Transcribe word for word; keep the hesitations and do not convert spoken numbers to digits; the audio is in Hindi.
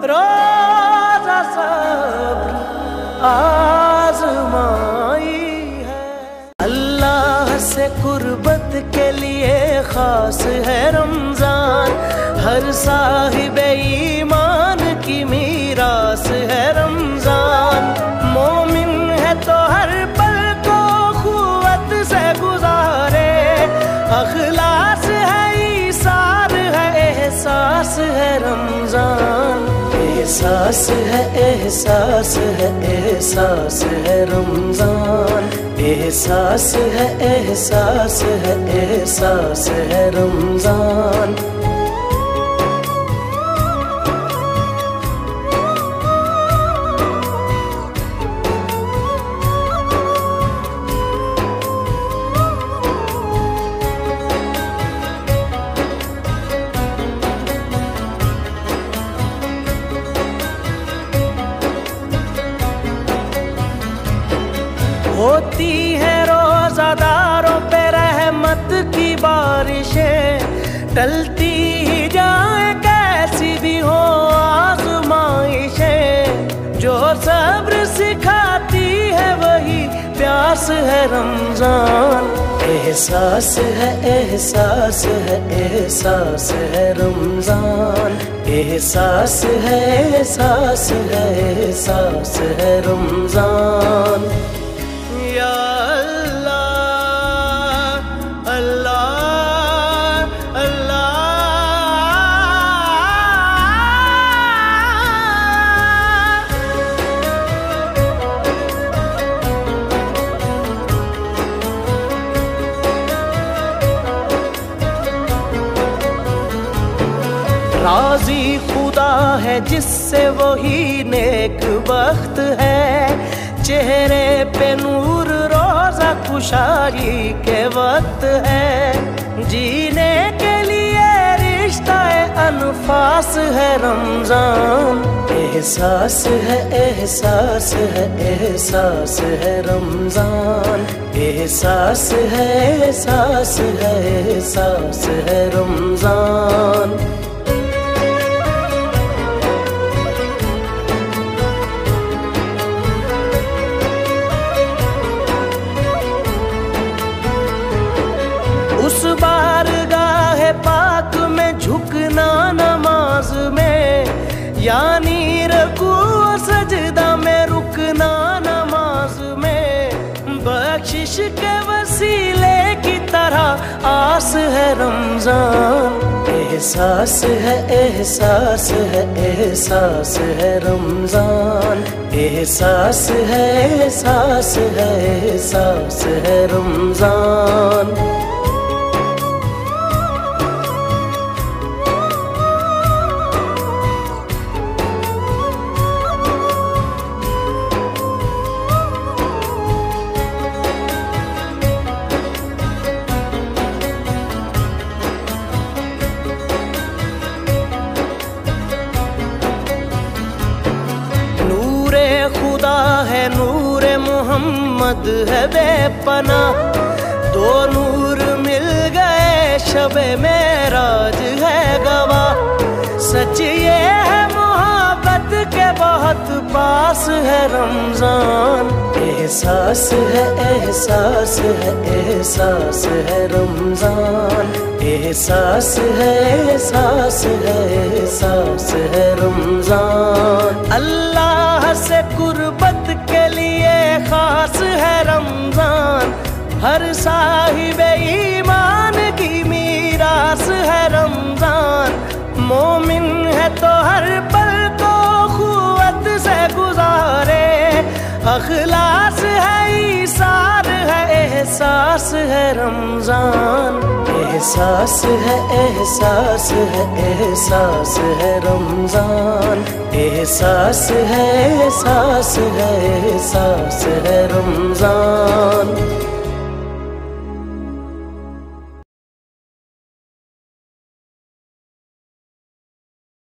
रोज़ा सब्र आज़माई है। अल्लाह से कुर्बत के लिए खास है रमजान, हर साहिबे ईमान की मीरास है रमजान। मोमिन है तो हर पल को खुवत से गुजारे, अखलास है ईसार है एहसास है रमजान। एहसास है एहसास है एहसास है रमजान, एहसास है एहसास है एहसास है रमजान। होती है रोज़ादारों पे रहमत की बारिशें, टलती ही जाए कैसी भी हो आज़माइशें। जो सब्र सिखाती है वही प्यास है रमजान। एहसास है एहसास है एहसास है रमजान, एहसास है एहसास है एहसास है रमजान। या अल्लाह अल्लाह अल्लाह। राज़ी खुदा है जिससे वही नेक बख्त है, चेहरे पे नूर रोज़ा खुशाई के वक्त है। जीने के लिए रिश्ता अनफास है रमजान। एहसास है एहसास है एहसास है रमजान, एहसास है एहसास है एहसास है रमजान। उस बारगाह पाक में झुकना नमाज में, यानी रुकू सजदा में रुकना नमाज में। बख्शिश के वसीले की तरह आस है रमजान। एहसास है एहसास है एहसास है रमजान, एहसास है एहसास है एहसास है रमजान। है नूरे मोहम्मद है बेपना, दो नूर मिल गए शबे मेराज है गवाह। सच ये है मोहब्बत के बहुत पास है रमजान। एहसास है एहसास है एहसास है रमजान, एहसास है एहसास है एहसास है रमजान। अल्लाह से कुर्बत के लिए खास है रमजान, हर साहिबे ईमान की मीरास है रमजान। मोमिन है तो हर पल को खुवत से गुजारे, अखलास है ईसार है एहसास है रमजान। एहसास है एहसास है एहसास है रमजान, एहसास है एहसास है एहसास है रमजान।